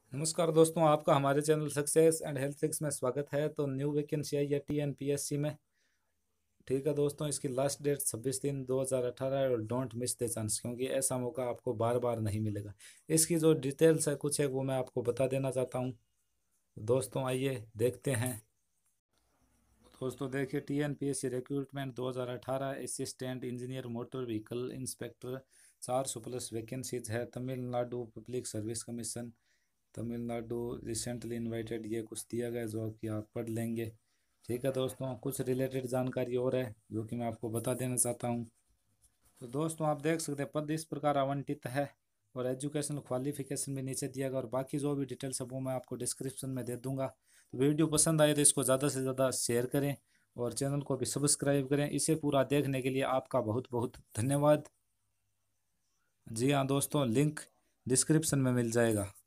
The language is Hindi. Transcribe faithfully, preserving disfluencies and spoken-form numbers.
नमस्कार दोस्तों, आपका हमारे channel success and health tricks में स्वागत है। तो न्यू वैकेंसी आई है T N P S C में। ठीक है दोस्तों, इसकी लास्ट डेट छब्बीस तीन दो हज़ार अठारह है और डोंट मिस द चांस, क्योंकि ऐसा मौका आपको बार बार नहीं मिलेगा। इसकी जो डिटेल्स है कुछ है वो मैं आपको बता देना चाहता हूँ। दोस्तों आइए देखते हैं। दोस्तों देखिए, T N P S C recruitment दो हज़ार अठारह assistant engineer motor vehicle inspector चार सौ प्लस वैकेंसीज है। Tamil Nadu public service commission Tamil Nadu recently invited, ये कुछ दिया गया जो कि आप पढ़ लेंगे। ठीक है दोस्तों, कुछ रिलेटेड जानकारी और है जो कि मैं आपको बता देना चाहता हूँ। तो दोस्तों आप देख सकते हैं पद इस प्रकार आवंटित है और एजुकेशन क्वालिफिकेशन भी नीचे दिया गया, और बाकी जो भी डिटेल्स है वो मैं आपको डिस्क्रिप्शन में दे दूंगा। तो वीडियो पसंद आए तो इसको ज़्यादा से ज़्यादा शेयर करें और चैनल को भी सब्सक्राइब करें। इसे पूरा देखने के लिए आपका बहुत बहुत धन्यवाद। जी हाँ दोस्तों, लिंक डिस्क्रिप्शन में मिल जाएगा।